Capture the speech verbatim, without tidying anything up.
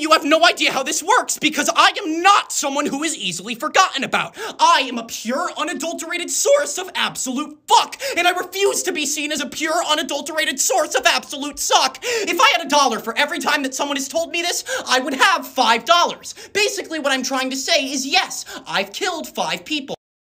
you have no idea how this works, because I am not someone who is easily forgotten about. I am a pure, unadulterated source of absolute fuck, and I refuse to be seen as a pure, unadulterated source of absolute suck. If I had a dollar for every time that someone has told me this, I would have five dollars. Basically, what I'm trying to say is yes, I've killed five people.